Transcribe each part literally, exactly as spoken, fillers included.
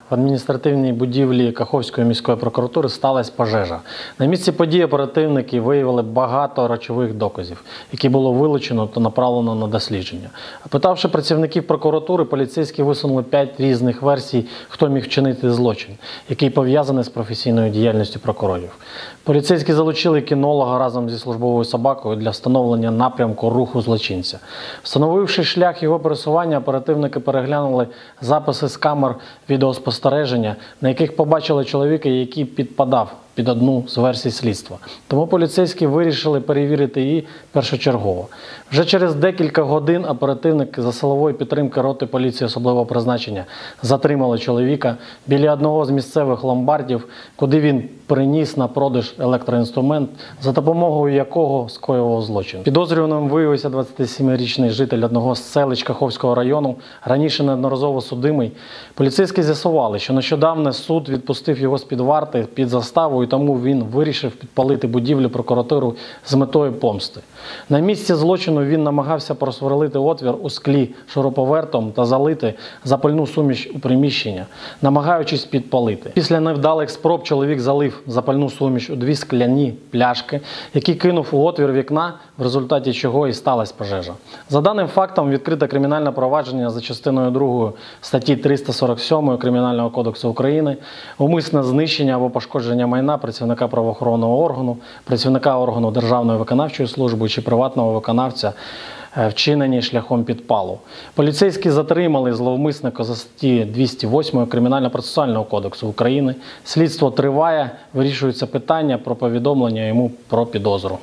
в адміністративній будівлі Каховської міської прокуратури сталася пожежа. На місці події оперативники виявили багато речових доказів, які було вилучено та направлено на дослідження. Опитавши працівників прокуратури, поліцейські висунули п'ять різних версій, хто міг вчинити злочин, який пов'язаний з професійною діяльністю прокурорів. Поліцейські залучили кінолога разом зі службовою собакою для встановлення напрямку руху злочинця. Встановивши шлях його пересування, оперативники переглянули записи з камер відеоспостереження, на яких побачили чоловіка, який підпадав під одну з версій слідства. Тому поліцейські вирішили перевірити її першочергово. Вже через декілька годин оперативники за силової підтримки роти поліції особливого призначення затримали чоловіка біля одного з місцевих ломбардів, куди він приніс на продаж електроінструмент, за допомогою якого скоював злочин. Підозрюваним виявився двадцятисемирічний житель одного з селищ Каховського району, раніше неодноразово судимий. Поліцейські з'ясували, що нещодавно суд відпустив його з-під варти під заставою, тому він вирішив підпалити будівлю прокуратури з метою помсти. На місці злочину він намагався просверлити отвір у склі шуруповертом та залити запальну суміш у приміщення, намагаючись підпалити. Після невдалих спроб чоловік залив запальну суміш у дві скляні пляшки, які кинув у отвір вікна, в результаті чого і сталася пожежа. За даним фактом відкрите кримінальне провадження за частиною другою статті триста сорок сім Кримінального кодексу України «Умисне знищення або пошкодження майна працівника правоохоронного органу, працівника органу Державної виконавчої служби чи приватного виконавця, вчинені шляхом підпалу». Поліцейські затримали зловмисника за статті двісті восьмою Кримінально-процесуального кодексу України. Слідство триває, вирішується питання про повідомлення йому про підозру.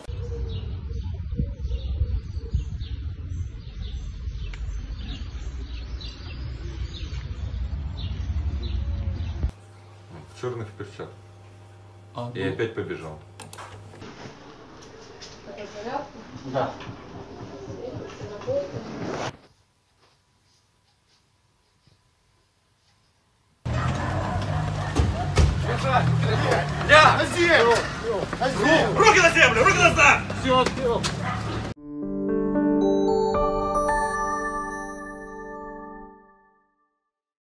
В черных перчатках. А, И ну... опять побежал. Да. Я! На землю! Руки на землю! Руки назад! Все, все.